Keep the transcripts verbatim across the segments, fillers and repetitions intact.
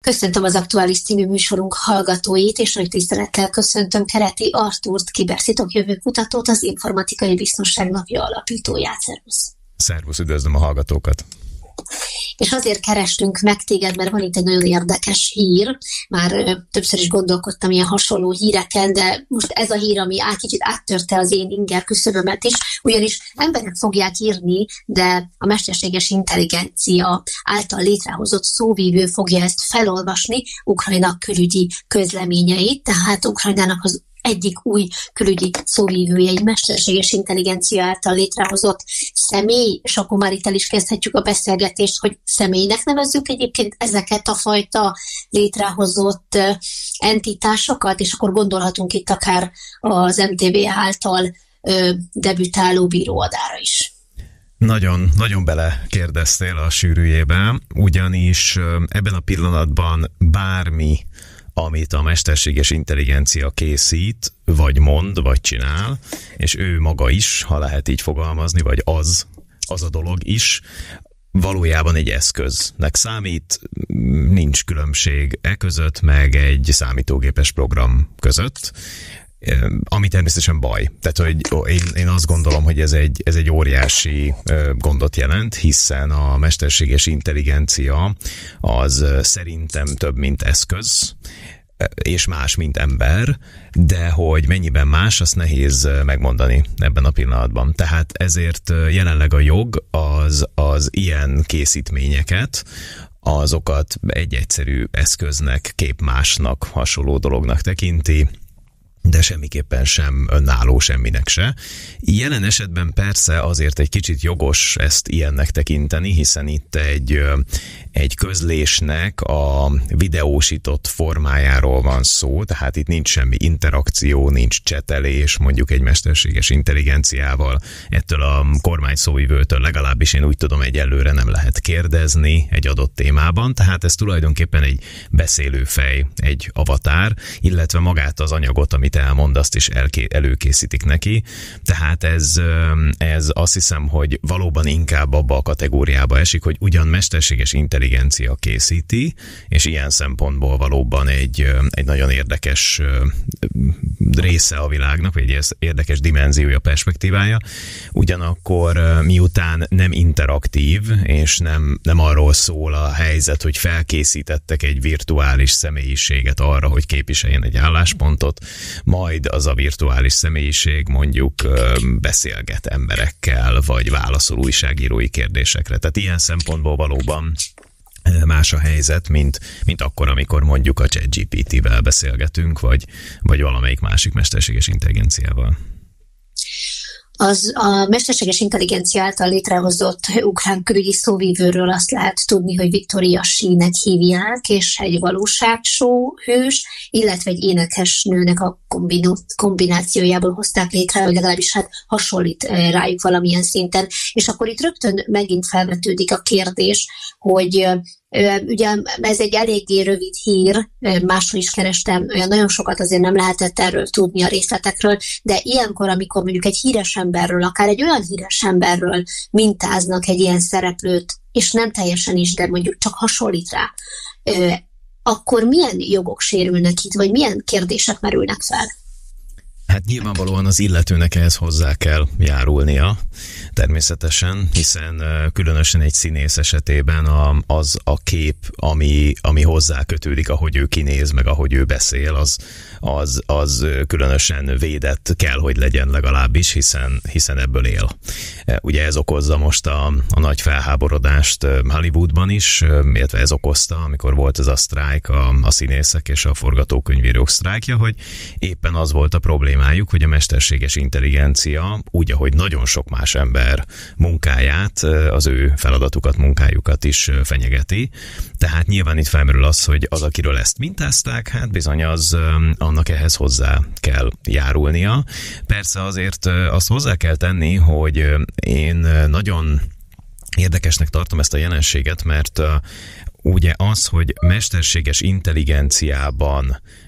Köszöntöm az Aktuális című műsorunk hallgatóit, és nagy tisztelettel köszöntöm Kereti Artúrt, kibertitok jövőkutatót, az Informatikai Biztonság Napja alapítóját. Szervusz! Szervusz, üdvözlöm a hallgatókat! És azért kerestünk meg téged, mert van itt egy nagyon érdekes hír. Már ö, többször is gondolkodtam ilyen hasonló híreken, de most ez a hír, ami át, kicsit áttörte az én inger küszöbömet is, ugyanis emberek fogják írni, de a mesterséges intelligencia által létrehozott szóvívő fogja ezt felolvasni Ukrajna külügyi közleményeit, tehát Ukrajnának az egyik új külügyi szóvívője egy mesterséges intelligencia által létrehozott személy, és akkor már itt el is kezdhetjük a beszélgetést, hogy személynek nevezzük egyébként ezeket a fajta létrehozott entitásokat, és akkor gondolhatunk itt akár az em té vé által ö, debütáló bíróadára is. Nagyon, nagyon belekérdeztél a sűrűjébe, ugyanis ebben a pillanatban bármi, amit a mesterséges intelligencia készít, vagy mond, vagy csinál, és ő maga is, ha lehet így fogalmazni, vagy az, az a dolog is, valójában egy eszköznek számít, nincs különbség e között, meg egy számítógépes program között, ami természetesen baj. Tehát, hogy én, én azt gondolom, hogy ez egy, ez egy óriási gondot jelent, hiszen a mesterséges intelligencia az szerintem több, mint eszköz, és más, mint ember, de hogy mennyiben más, azt nehéz megmondani ebben a pillanatban. Tehát ezért jelenleg a jog az, az ilyen készítményeket, azokat egy egyszerű eszköznek, képmásnak, hasonló dolognak tekinti, de semmiképpen sem önálló semminek se. Jelen esetben persze azért egy kicsit jogos ezt ilyennek tekinteni, hiszen itt egy, egy közlésnek a videósított formájáról van szó, tehát itt nincs semmi interakció, nincs csetelés, mondjuk egy mesterséges intelligenciával. Ettől a kormányszóvivőtől legalábbis én úgy tudom, egyelőre nem lehet kérdezni egy adott témában, tehát ez tulajdonképpen egy beszélőfej, egy avatár, illetve magát az anyagot, amit elmond, azt is elké- előkészítik neki. Tehát ez, ez azt hiszem, hogy valóban inkább abba a kategóriába esik, hogy ugyan mesterséges intelligencia készíti, és ilyen szempontból valóban egy, egy nagyon érdekes része a világnak, vagy egy érdekes dimenziója, perspektívája. Ugyanakkor miután nem interaktív, és nem, nem arról szól a helyzet, hogy felkészítettek egy virtuális személyiséget arra, hogy képviseljen egy álláspontot, majd az a virtuális személyiség mondjuk beszélget emberekkel, vagy válaszol újságírói kérdésekre. Tehát ilyen szempontból valóban más a helyzet, mint, mint akkor, amikor mondjuk a ChatGPT-vel beszélgetünk, vagy, vagy valamelyik másik mesterséges intelligenciával. Az a mesterséges intelligencia által létrehozott ukrán külügyi szóvívőről azt lehet tudni, hogy Victoria She-nek hívják, és egy valóságshow hős, illetve egy énekesnőnek a kombinációjából hozták létre, hogy legalábbis hát hasonlít rájuk valamilyen szinten. És akkor itt rögtön megint felvetődik a kérdés, hogy ugye ez egy eléggé rövid hír, máshol is kerestem, olyan nagyon sokat azért nem lehetett erről tudni a részletekről, de ilyenkor, amikor mondjuk egy híres emberről, akár egy olyan híres emberről mintáznak egy ilyen szereplőt, és nem teljesen is, de mondjuk csak hasonlít rá, akkor milyen jogok sérülnek itt, vagy milyen kérdések merülnek fel? Hát nyilvánvalóan az illetőnek ehhez hozzá kell járulnia, természetesen, hiszen különösen egy színész esetében a, az a kép, ami, ami hozzá kötődik, ahogy ő kinéz, meg ahogy ő beszél, az, az, az különösen védett kell, hogy legyen legalábbis, hiszen, hiszen ebből él. Ugye ez okozza most a, a nagy felháborodást Hollywoodban is, illetve ez okozta, amikor volt ez a sztrájk, a, a színészek és a forgatókönyvírók sztrájkja, hogy éppen az volt a probléma, hogy a mesterséges intelligencia, úgy, ahogy nagyon sok más ember munkáját, az ő feladatukat, munkájukat is fenyegeti. Tehát nyilván itt felmerül az, hogy az, akiről ezt mintázták, hát bizony az, annak ehhez hozzá kell járulnia. Persze azért azt hozzá kell tenni, hogy én nagyon érdekesnek tartom ezt a jelenséget, mert ugye az, hogy mesterséges intelligenciában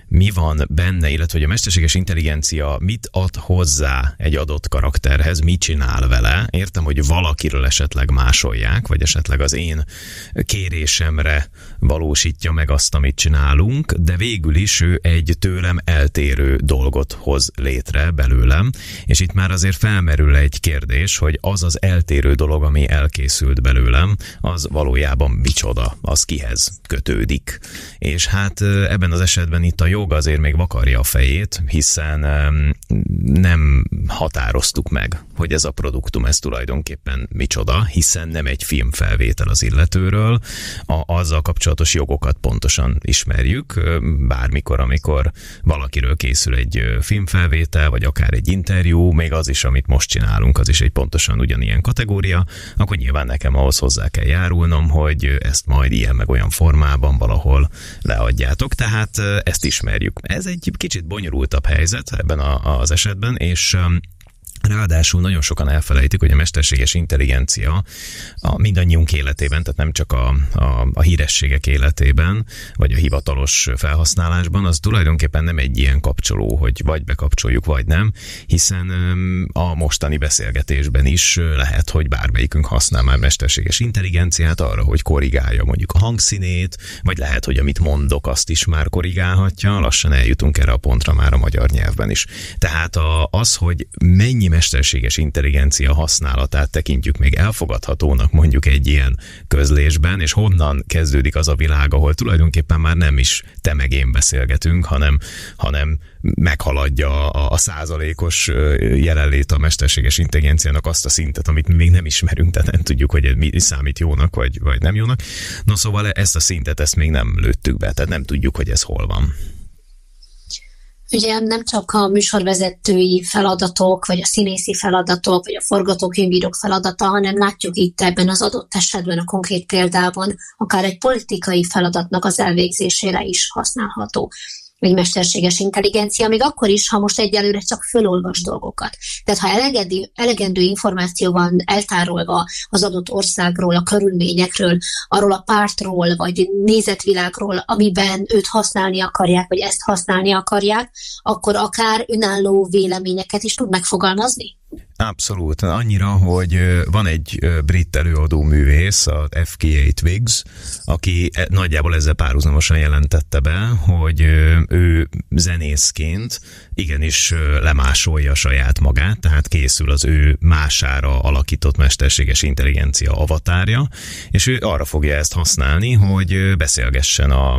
mi van benne, illetve hogy a mesterséges intelligencia mit ad hozzá egy adott karakterhez, mit csinál vele. Értem, hogy valakiről esetleg másolják, vagy esetleg az én kérésemre valósítja meg azt, amit csinálunk, de végül is ő egy tőlem eltérő dolgot hoz létre belőlem, és itt már azért felmerül egy kérdés, hogy az az eltérő dolog, ami elkészült belőlem, az valójában micsoda, az kihez kötődik. És hát ebben az esetben itt a jog azért még vakarja a fejét, hiszen nem határoztuk meg, hogy ez a produktum, ez tulajdonképpen micsoda, hiszen nem egy filmfelvétel az illetőről, a, azzal kapcsolatos jogokat pontosan ismerjük, bármikor, amikor valakiről készül egy filmfelvétel, vagy akár egy interjú, még az is, amit most csinálunk, az is egy pontosan ugyanilyen kategória, akkor nyilván nekem ahhoz hozzá kell járulnom, hogy ezt majd ilyen meg olyan formában valahol leadjátok, tehát ezt ismerjük. Ez egy kicsit bonyolultabb helyzet ebben a, az esetben, és ráadásul nagyon sokan elfelejtik, hogy a mesterséges intelligencia a mindannyiunk életében, tehát nem csak a, a, a hírességek életében, vagy a hivatalos felhasználásban, az tulajdonképpen nem egy ilyen kapcsoló, hogy vagy bekapcsoljuk, vagy nem, hiszen a mostani beszélgetésben is lehet, hogy bármelyikünk használ már mesterséges intelligenciát arra, hogy korrigálja mondjuk a hangszínét, vagy lehet, hogy amit mondok, azt is már korrigálhatja, lassan eljutunk erre a pontra már a magyar nyelvben is. Tehát a, az, hogy mennyi mesterséges intelligencia használatát tekintjük még elfogadhatónak mondjuk egy ilyen közlésben, és honnan kezdődik az a világ, ahol tulajdonképpen már nem is te meg én beszélgetünk, hanem, hanem meghaladja a, a százalékos jelenlét a mesterséges intelligenciának azt a szintet, amit mi még nem ismerünk, tehát nem tudjuk, hogy mi számít jónak, vagy, vagy nem jónak. No szóval ezt a szintet, ezt még nem lőttük be, tehát nem tudjuk, hogy ez hol van. Ugye nem csak a műsorvezetői feladatok, vagy a színészi feladatok, vagy a forgatókönyvírók feladata, hanem látjuk itt ebben az adott esetben, a konkrét példában, akár egy politikai feladatnak az elvégzésére is használható egy mesterséges intelligencia, még akkor is, ha most egyelőre csak fölolvas dolgokat. Tehát ha elegendő, elegendő információ van eltárolva az adott országról, a körülményekről, arról a pártról, vagy nézetvilágról, amiben őt használni akarják, vagy ezt használni akarják, akkor akár önálló véleményeket is tud megfogalmazni? Abszolút. Annyira, hogy van egy brit előadó művész, a F K A Twigs, aki nagyjából ezzel párhuzamosan jelentette be, hogy ő zenészként igenis lemásolja saját magát, tehát készül az ő mására alakított mesterséges intelligencia avatárja, és ő arra fogja ezt használni, hogy beszélgessen a,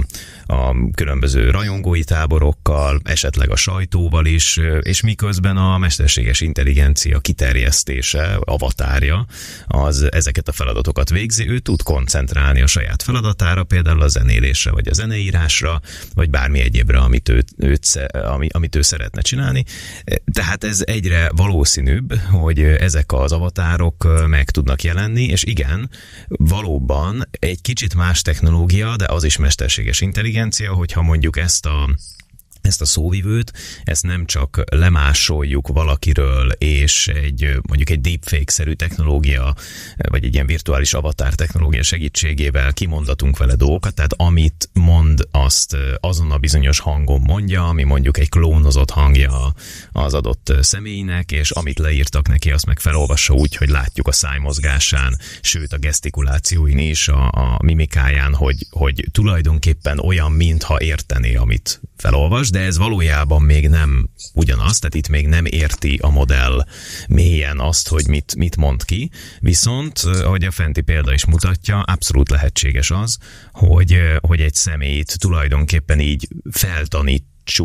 a különböző rajongói táborokkal, esetleg a sajtóval is, és miközben a mesterséges intelligencia kiterjesztése, avatárja, az ezeket a feladatokat végzi, ő tud koncentrálni a saját feladatára, például a zenélésre, vagy a zeneírásra, vagy bármi egyébre, amit ő, őt, ami, amit ő szeretne csinálni. Tehát ez egyre valószínűbb, hogy ezek az avatárok meg tudnak jelenni, és igen, valóban egy kicsit más technológia, de az is mesterséges intelligencia, hogyha mondjuk ezt a ezt a szóvivőt, ezt nem csak lemásoljuk valakiről, és egy mondjuk egy deepfake-szerű technológia, vagy egy ilyen virtuális avatár technológia segítségével kimondatunk vele dolgokat, tehát amit mond, azt azon a bizonyos hangon mondja, ami mondjuk egy klónozott hangja az adott személynek, és amit leírtak neki, azt meg felolvassa úgy, hogy látjuk a szájmozgásán, sőt a gesztikulációin is, a, a mimikáján, hogy, hogy tulajdonképpen olyan, mintha értené, amit felolvas, de ez valójában még nem ugyanaz, tehát itt még nem érti a modell mélyen azt, hogy mit, mit mond ki, viszont, ahogy a fenti példa is mutatja, abszolút lehetséges az, hogy, hogy egy személyt tulajdonképpen így feltanít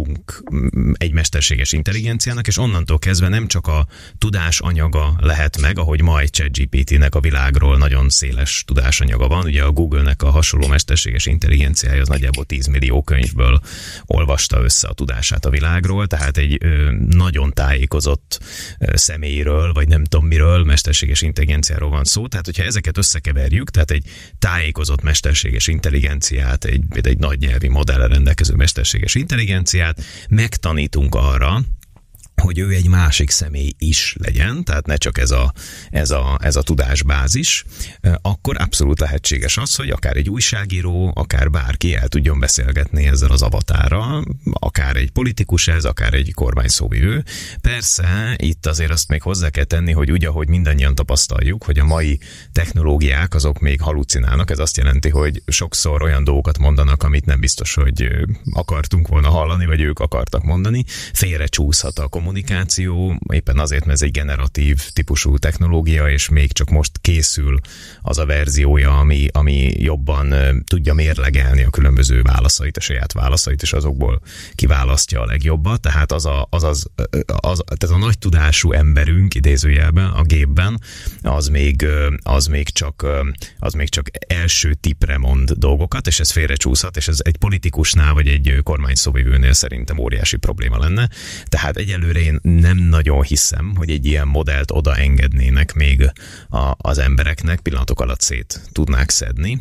egy mesterséges intelligenciának, és onnantól kezdve nem csak a tudás anyaga lehet meg, ahogy ma egy ChatGPT-nek a világról nagyon széles tudásanyaga van, ugye a Google-nek a hasonló mesterséges intelligenciája az nagyjából tíz millió könyvből olvasta össze a tudását a világról, tehát egy ö, nagyon tájékozott ö, személyről, vagy nem tudom miről, mesterséges intelligenciáról van szó, tehát hogyha ezeket összekeverjük, tehát egy tájékozott mesterséges intelligenciát, egy, egy nagy nyelvi modellel rendelkező mesterséges intelligenciát megtanítunk arra, hogy ő egy másik személy is legyen, tehát ne csak ez a, ez a, ez a tudásbázis, akkor abszolút lehetséges az, hogy akár egy újságíró, akár bárki el tudjon beszélgetni ezzel az avatárral, akár egy politikus ez, akár egy kormányszóvivő. Persze, itt azért azt még hozzá kell tenni, hogy úgy, ahogy mindannyian tapasztaljuk, hogy a mai technológiák azok még halucinálnak, ez azt jelenti, hogy sokszor olyan dolgokat mondanak, amit nem biztos, hogy akartunk volna hallani, vagy ők akartak mondani, félrecsúszhat a kommunikáció, kommunikáció, éppen azért, mert ez egy generatív típusú technológia, és még csak most készül az a verziója, ami, ami jobban tudja mérlegelni a különböző válaszait, a saját válaszait, és azokból kiválasztja a legjobbat. Tehát az a, az, az, az, tehát a nagy tudású emberünk, idézőjelben, a gépben, az még, az még csak, az még csak első tipre mond dolgokat, és ez félrecsúszhat, és ez egy politikusnál, vagy egy kormányszóvivőnél szerintem óriási probléma lenne. Tehát egyelőre én nem nagyon hiszem, hogy egy ilyen modellt odaengednének még a, az embereknek, pillanatok alatt szét tudnák szedni.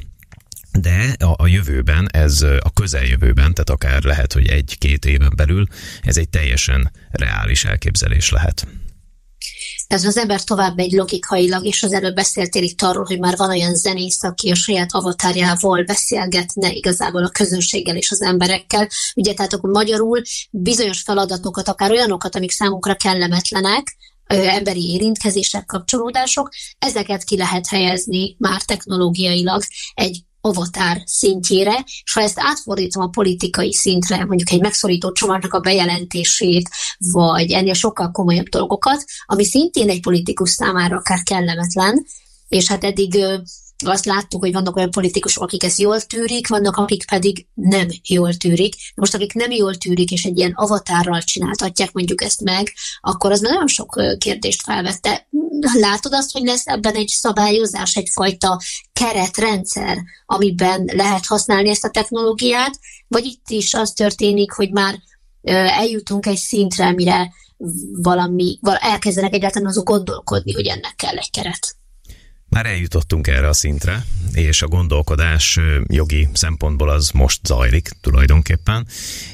De a, a jövőben, ez a közeljövőben, tehát akár lehet, hogy egy-két éven belül, ez egy teljesen reális elképzelés lehet. Ez az ember tovább megy logikailag, és az előbb beszéltél itt arról, hogy már van olyan zenész, aki a saját avatárjával beszélgetne igazából a közönséggel és az emberekkel. Ugye, tehát akkor magyarul bizonyos feladatokat, akár olyanokat, amik számunkra kellemetlenek, emberi érintkezések, kapcsolódások, ezeket ki lehet helyezni már technológiailag egy avatár szintjére, és ha ezt átfordítom a politikai szintre, mondjuk egy megszorító csomagnak a bejelentését, vagy ennél sokkal komolyabb dolgokat, ami szintén egy politikus számára akár kellemetlen, és hát eddig azt láttuk, hogy vannak olyan politikusok, akik ezt jól tűrik, vannak, akik pedig nem jól tűrik. Most akik nem jól tűrik, és egy ilyen avatárral csináltatják mondjuk ezt meg, akkor az már nagyon sok kérdést felvette. Látod azt, hogy lesz ebben egy szabályozás, egyfajta keretrendszer, amiben lehet használni ezt a technológiát, vagy itt is az történik, hogy már eljutunk egy szintre, mire valami, elkezdenek egyáltalán azok gondolkodni, hogy ennek kell egy keret. Már eljutottunk erre a szintre, és a gondolkodás jogi szempontból az most zajlik tulajdonképpen.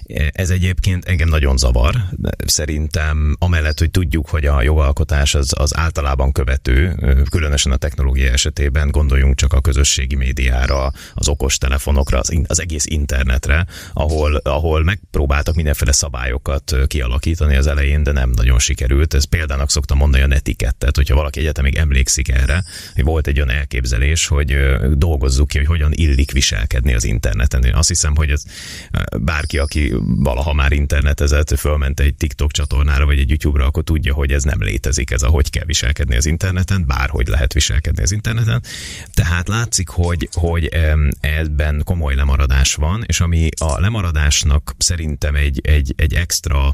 Ez egyébként engem nagyon zavar. Szerintem amellett, hogy tudjuk, hogy a jogalkotás az, az általában követő, különösen a technológia esetében, gondoljunk csak a közösségi médiára, az okostelefonokra, az, az egész internetre, ahol, ahol megpróbáltak mindenféle szabályokat kialakítani az elején, de nem nagyon sikerült. Ez példának szoktam mondani a netikettet, hogyha valaki egyetemig emlékszik erre, hogy volt egy olyan elképzelés, hogy dolgozzuk ki, hogy hogyan illik viselkedni az interneten. Én azt hiszem, hogy ez bárki, aki valaha már internetezett, fölment egy TikTok csatornára, vagy egy YouTube-ra, akkor tudja, hogy ez nem létezik, ez a hogy kell viselkedni az interneten, bárhogy lehet viselkedni az interneten. Tehát látszik, hogy, hogy ebben komoly lemaradás van, és ami a lemaradásnak szerintem egy, egy, egy extra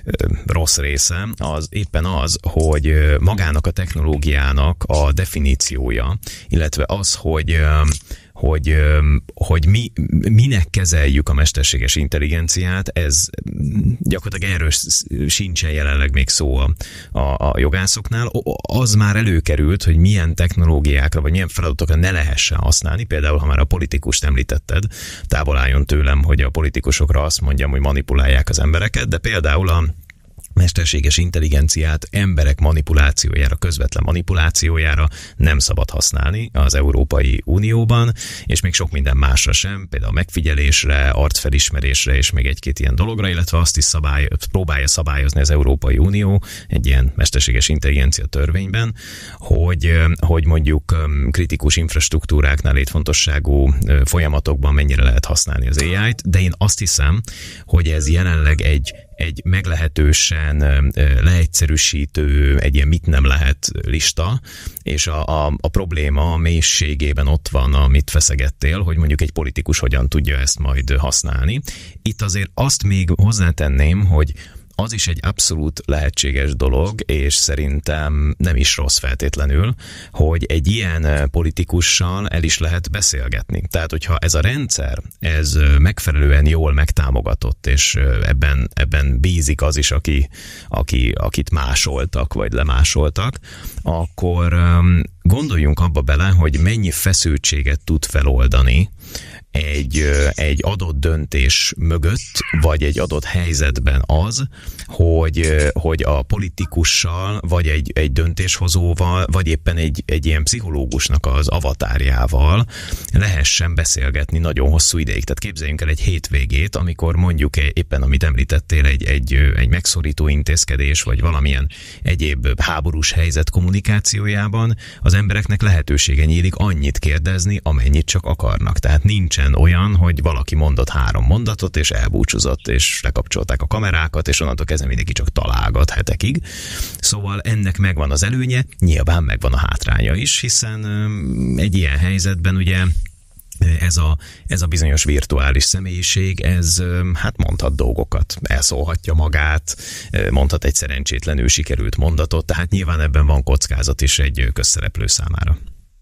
rossz része, az éppen az, hogy magának a technológiának a definíciója, illetve az, hogy hogy, hogy mi, minek kezeljük a mesterséges intelligenciát, ez gyakorlatilag erről sincsen jelenleg még szó a, a, a jogászoknál. Az már előkerült, hogy milyen technológiákra, vagy milyen feladatokra ne lehessen használni. Például, ha már a politikust említetted, távol álljon tőlem, hogy a politikusokra azt mondjam, hogy manipulálják az embereket, de például a mesterséges intelligenciát emberek manipulációjára, közvetlen manipulációjára nem szabad használni az Európai Unióban, és még sok minden másra sem, például megfigyelésre, arcfelismerésre és még egy-két ilyen dologra, illetve azt is szabály, próbálja szabályozni az Európai Unió egy ilyen mesterséges intelligencia törvényben, hogy, hogy mondjuk kritikus infrastruktúráknál létfontosságú folyamatokban mennyire lehet használni az á í-t, de én azt hiszem, hogy ez jelenleg egy egy meglehetősen leegyszerűsítő, egy ilyen mit nem lehet lista, és a, a, a probléma a mélységében ott van, amit feszegettél, hogy mondjuk egy politikus hogyan tudja ezt majd használni. Itt azért azt még hozzátenném, hogy az is egy abszolút lehetséges dolog, és szerintem nem is rossz feltétlenül, hogy egy ilyen politikussal el is lehet beszélgetni. Tehát, hogyha ez a rendszer, ez megfelelően jól megtámogatott, és ebben, ebben bízik az is, aki, aki, akit másoltak, vagy lemásoltak, akkor gondoljunk abba bele, hogy mennyi feszültséget tud feloldani egy, egy adott döntés mögött, vagy egy adott helyzetben az, hogy, hogy a politikussal, vagy egy, egy döntéshozóval, vagy éppen egy, egy ilyen pszichológusnak az avatárjával lehessen beszélgetni nagyon hosszú ideig. Tehát képzeljünk el egy hétvégét, amikor mondjuk éppen, amit említettél, egy, egy, egy megszorító intézkedés, vagy valamilyen egyéb háborús helyzet kommunikációjában az embereknek lehetősége nyílik annyit kérdezni, amennyit csak akarnak. Tehát nincsen olyan, hogy valaki mondott három mondatot, és elbúcsúzott, és lekapcsolták a kamerákat, és onnantól kezdve mindenki csak találgat hetekig. Szóval ennek megvan az előnye, nyilván megvan a hátránya is, hiszen egy ilyen helyzetben ugye Ez a, ez a bizonyos virtuális személyiség, ez hát mondhat dolgokat, elszólhatja magát, mondhat egy szerencsétlenül sikerült mondatot, tehát nyilván ebben van kockázat is egy közszereplő számára.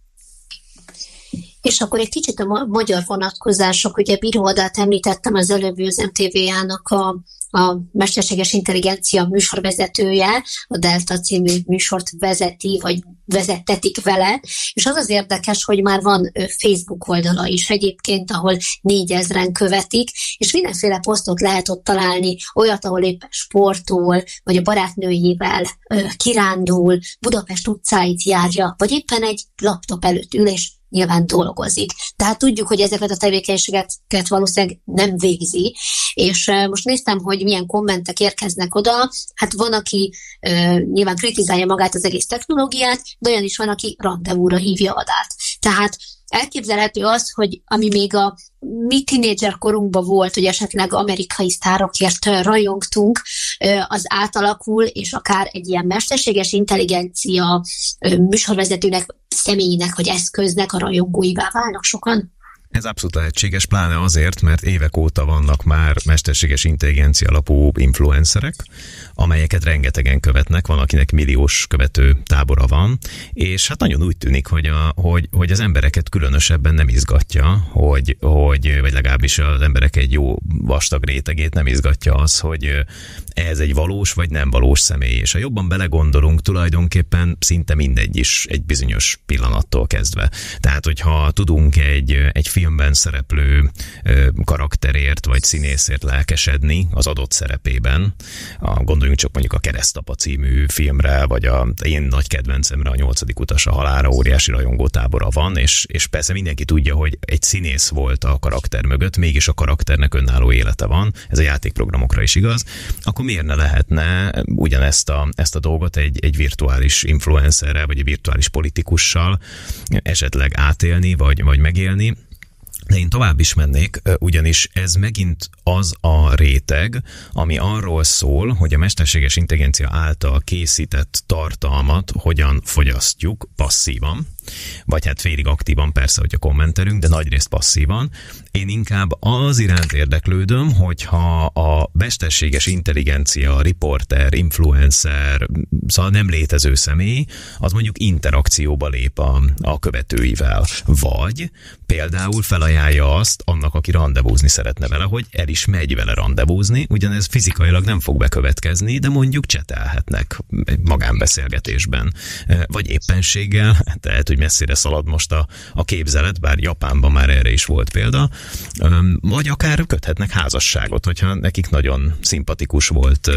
És akkor egy kicsit a magyar vonatkozások, ugye Bíró Adát említettem az előbb, az em té vé á-nak a, a mesterséges intelligencia műsorvezetője, a Delta című műsort vezeti, vagy vezettetik vele, és az az érdekes, hogy már van Facebook oldala is egyébként, ahol négyezren követik, és mindenféle posztot lehet ott találni, olyat, ahol éppen sportol, vagy a barátnőjével kirándul, Budapest utcáit járja, vagy éppen egy laptop előtt ül, és nyilván dolgozik. Tehát tudjuk, hogy ezeket a tevékenységeket valószínűleg nem végzi, és most néztem, hogy milyen kommentek érkeznek oda, hát van, aki uh, nyilván kritizálja magát az egész technológiát, de olyan is van, aki rendezvúra hívja Adát. Tehát elképzelhető az, hogy ami még a mi tínédzser korunkban volt, hogy esetleg amerikai sztárokért rajongtunk, az átalakul, és akár egy ilyen mesterséges intelligencia műsorvezetőnek, személynek vagy eszköznek a rajongóivá válnak sokan. Ez abszolút lehetséges, pláne azért, mert évek óta vannak már mesterséges intelligencia alapú influencerek, amelyeket rengetegen követnek, van, akinek milliós követő tábora van, és hát nagyon úgy tűnik, hogy, a, hogy, hogy az embereket különösebben nem izgatja, hogy, hogy, vagy legalábbis az emberek egy jó vastag rétegét nem izgatja az, hogy ez egy valós vagy nem valós személy. És ha jobban belegondolunk, tulajdonképpen szinte mindegy is egy bizonyos pillanattól kezdve. Tehát, hogyha tudunk egy, egy filmben szereplő karakterért vagy színészért lelkesedni az adott szerepében, a, gondoljunk csak mondjuk a Keresztapa című filmre, vagy a én nagy kedvencemre, a Nyolcadik utas a halálra, óriási rajongótábora van, és, és persze mindenki tudja, hogy egy színész volt a karakter mögött, mégis a karakternek önálló élete van, ez a játékprogramokra is igaz, akkor miért ne lehetne ugyanezt a, ezt a dolgot egy, egy virtuális influencerrel, vagy egy virtuális politikussal esetleg átélni, vagy, vagy megélni. De én tovább is mennék, ugyanis ez megint az a réteg, ami arról szól, hogy a mesterséges intelligencia által készített tartalmat hogyan fogyasztjuk passzívan, vagy hát félig aktívan persze, hogy a kommentelünk, de nagyrészt passzívan. Én inkább az iránt érdeklődöm, hogyha a mesterséges intelligencia, riporter, influencer, szóval nem létező személy, az mondjuk interakcióba lép a, a követőivel, vagy például felajánlja azt annak, aki randevúzni szeretne vele, hogy el is megy vele randevúzni, ugyanez fizikailag nem fog bekövetkezni, de mondjuk csetelhetnek magánbeszélgetésben, vagy éppenséggel, tehát hogy messzire szalad most a, a képzelet, bár Japánban már erre is volt példa, vagy akár köthetnek házasságot, hogyha nekik nagyon szimpatikus volt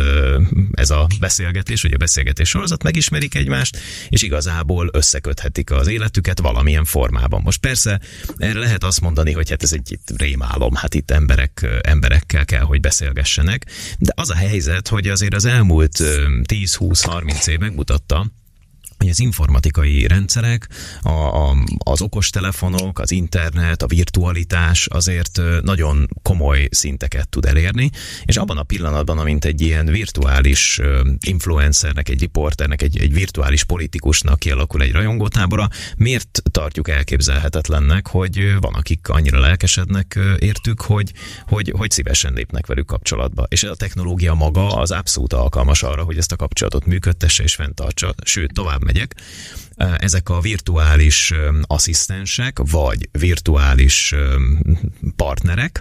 ez a beszélgetés, vagy a beszélgetés sorozat, megismerik egymást, és igazából összeköthetik az életüket valamilyen formában. Most persze erre lehet azt mondani, hogy hát ez egy rémálom, hát itt emberek, emberekkel kell, hogy beszélgessenek, de az a helyzet, hogy azért az elmúlt tíz-húsz-harminc év megmutatta, hogy az informatikai rendszerek, a, a, az okostelefonok, az internet, a virtualitás azért nagyon komoly szinteket tud elérni, és abban a pillanatban, amint egy ilyen virtuális influencernek, egy riporternek, egy, egy virtuális politikusnak kialakul egy rajongótábora, miért tartjuk elképzelhetetlennek, hogy van, akik annyira lelkesednek értük, hogy, hogy, hogy szívesen lépnek velük kapcsolatba. És a technológia maga az abszolút alkalmas arra, hogy ezt a kapcsolatot működtesse és fenntartsa, sőt, tovább megyek. ezek a virtuális asszisztensek, vagy virtuális partnerek,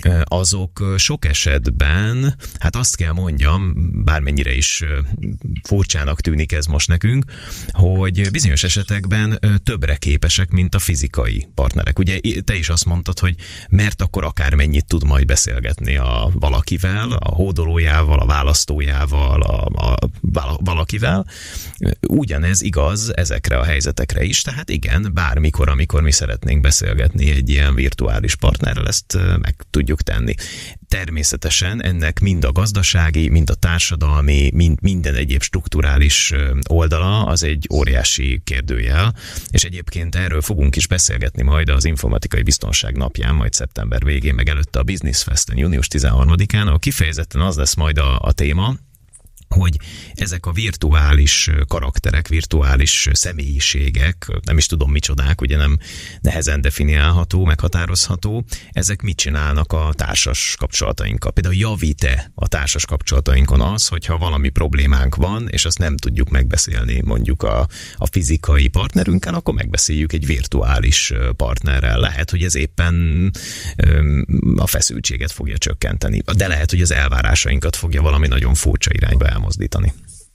azok sok esetben, hát azt kell mondjam, bármennyire is furcsának tűnik ez most nekünk, hogy bizonyos esetekben többre képesek, mint a fizikai partnerek. Ugye te is azt mondtad, hogy mert akkor akármennyit tud majd beszélgetni a valakivel, a hódolójával, a választójával, a, a valakivel. Ugyanez igaz ezekre a helyzetekre is, tehát igen, bármikor, amikor mi szeretnénk beszélgetni egy ilyen virtuális partnerrel, ezt meg tudjuk tenni. Természetesen ennek mind a gazdasági, mind a társadalmi, mind minden egyéb strukturális oldala az egy óriási kérdőjel, és egyébként erről fogunk is beszélgetni majd az Informatikai Biztonság napján, majd szeptember végén, meg előtte a Business Festen, június tizenharmadikán, ahol kifejezetten az lesz majd a, a téma, hogy ezek a virtuális karakterek, virtuális személyiségek, nem is tudom micsodák, ugye nem nehezen definiálható, meghatározható, ezek mit csinálnak a társas kapcsolatainkkal? Például javít-e a társas kapcsolatainkon az, hogyha valami problémánk van, és azt nem tudjuk megbeszélni mondjuk a, a fizikai partnerünkkel, akkor megbeszéljük egy virtuális partnerrel. Lehet, hogy ez éppen öm, a feszültséget fogja csökkenteni, de lehet, hogy az elvárásainkat fogja valami nagyon furcsa irányba elmozdítani.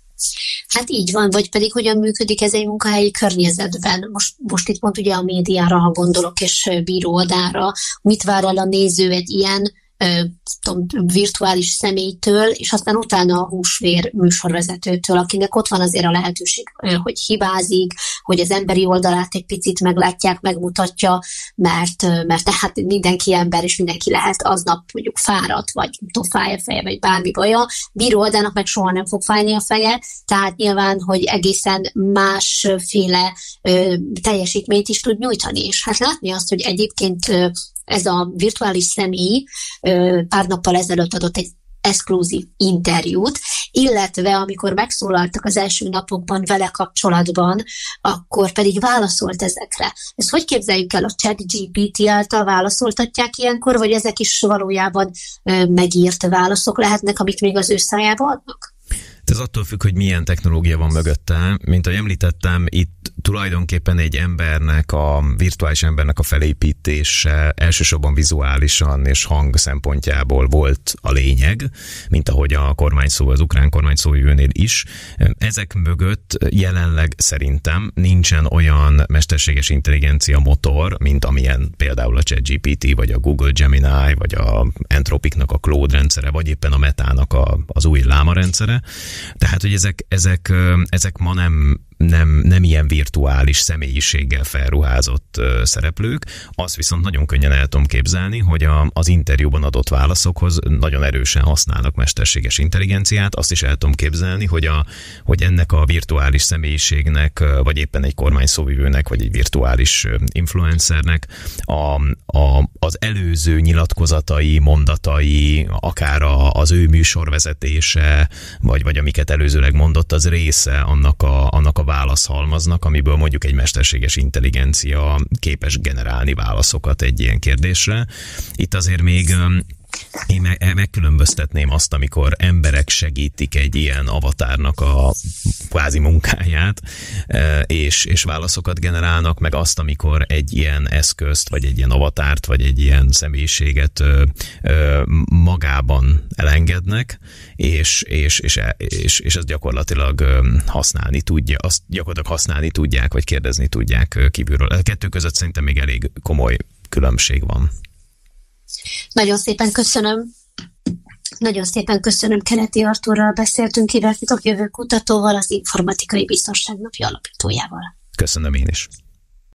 Hát így van, vagy pedig hogyan működik ez egy munkahelyi környezetben. Most, most itt pont ugye a médiára, ha gondolok, és bíróoldalra, mit vár el a néző egy ilyen tudom, virtuális személytől, és aztán utána a húsvér műsorvezetőtől, akinek ott van azért a lehetőség, hogy hibázik, hogy az emberi oldalát egy picit meglátják, megmutatja, mert, mert tehát mindenki ember, és mindenki lehet aznap mondjuk fáradt, vagy tudom, fáj a feje, vagy bármi baja. Bíró oldalnak meg soha nem fog fájni a feje, tehát nyilván, hogy egészen másféle ö, teljesítményt is tud nyújtani. És hát látni azt, hogy egyébként ö, ez a virtuális személy pár nappal ezelőtt adott egy exkluzív interjút, illetve amikor megszólaltak az első napokban vele kapcsolatban, akkor pedig válaszolt ezekre. Ezt hogy képzeljük el, a ChatGPT által válaszoltatják ilyenkor, vagy ezek is valójában megírt válaszok lehetnek, amit még az ő szájába adnak? Ez attól függ, hogy milyen technológia van mögötte. Mint ahogy említettem, itt tulajdonképpen egy embernek, a virtuális embernek a felépítése elsősorban vizuálisan és hang szempontjából volt a lényeg, mint ahogy a kormányszó, az ukrán kormányszóvivőnél is. Ezek mögött jelenleg szerintem nincsen olyan mesterséges intelligencia motor, mint amilyen például a ChatGPT, vagy a Google Gemini, vagy a Anthropicnak a Claude rendszere, vagy éppen a Metának a, az új Llama rendszere. Tehát, hogy ezek, ezek, ezek ma nem, nem, nem ilyen virtuális személyiséggel felruházott uh, szereplők. Azt viszont nagyon könnyen el tudom képzelni, hogy a, az interjúban adott válaszokhoz nagyon erősen használnak mesterséges intelligenciát. Azt is el tudom képzelni, hogy, a, hogy ennek a virtuális személyiségnek, vagy éppen egy kormányszóvivőnek, vagy egy virtuális influencernek a, a, az előző nyilatkozatai, mondatai, akár a, az ő műsorvezetése, vagy, vagy amiket előzőleg mondott, az része annak a, annak a válaszhalmaznak, amiből mondjuk egy mesterséges intelligencia képes generálni válaszokat egy ilyen kérdésre. Itt azért még én megkülönböztetném azt, amikor emberek segítik egy ilyen avatárnak a kvázi munkáját, és, és válaszokat generálnak, meg azt, amikor egy ilyen eszközt, vagy egy ilyen avatárt, vagy egy ilyen személyiséget magában elengednek, és, és, és, és, és ezt gyakorlatilag használni tudja, azt gyakorlatilag használni tudják, vagy kérdezni tudják kívülről. A kettő között szerintem még elég komoly különbség van. Nagyon szépen köszönöm. Nagyon szépen köszönöm. Keleti Artúrral beszéltünk, kibertitok jövő kutatóval, az Informatikai Biztonság Napja alapítójával. Köszönöm én is.